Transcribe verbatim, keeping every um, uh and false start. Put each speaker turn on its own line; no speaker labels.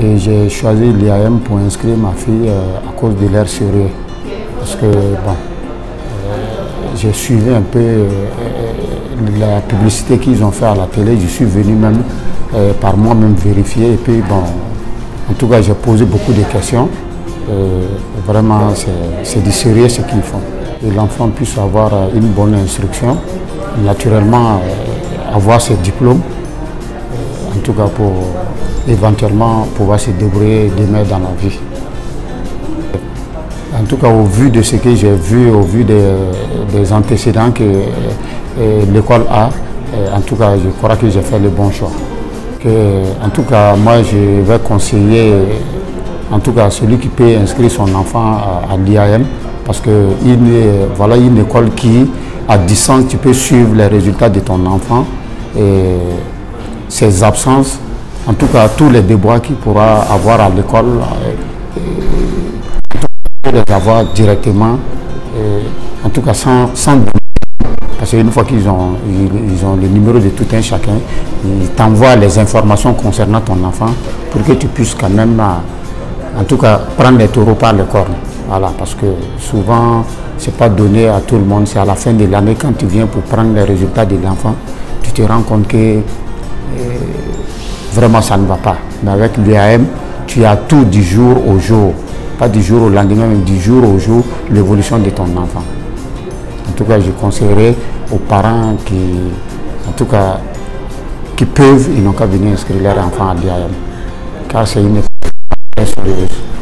Et j'ai choisi l'I A M pour inscrire ma fille euh, à cause de l'air sérieux. Parce que bon, euh, j'ai suivi un peu euh, la publicité qu'ils ont fait à la télé. Je suis venu même euh, par moi-même vérifier. Et puis bon, en tout cas, j'ai posé beaucoup de questions. Euh, vraiment, c'est du sérieux ce qu'ils font. Et l'enfant puisse avoir une bonne instruction, naturellement euh, avoir ses diplômes, euh, en tout cas pour éventuellement pouvoir se débrouiller demain dans la vie. En tout cas, au vu de ce que j'ai vu, au vu des, des antécédents que euh, l'école a, euh, en tout cas, je crois que j'ai fait le bon choix. Que, en tout cas, moi, je vais conseiller, en tout cas, celui qui peut inscrire son enfant à, à l'I A M, parce que voilà une école qui, à distance, tu peux suivre les résultats de ton enfant et ses absences, en tout cas, tous les déboires qu'il pourra avoir à l'école, les avoir directement, et en tout cas sans, sans parce qu'une fois qu'ils ont, ils, ils ont le numéro de tout un chacun, ils t'envoient les informations concernant ton enfant pour que tu puisses quand même, en tout cas, prendre les taureaux par les cornes. Voilà, parce que souvent, ce n'est pas donné à tout le monde. C'est à la fin de l'année, quand tu viens pour prendre les résultats de l'enfant, tu te rends compte que euh, vraiment ça ne va pas. Mais avec l'I A M, tu as tout du jour au jour. Pas du jour au lendemain, mais du jour au jour, l'évolution de ton enfant. En tout cas, je conseillerais aux parents qui, en tout cas, qui peuvent, ils n'ont qu'à venir inscrire leur enfant à l'I A M. Car c'est une école très sérieuse.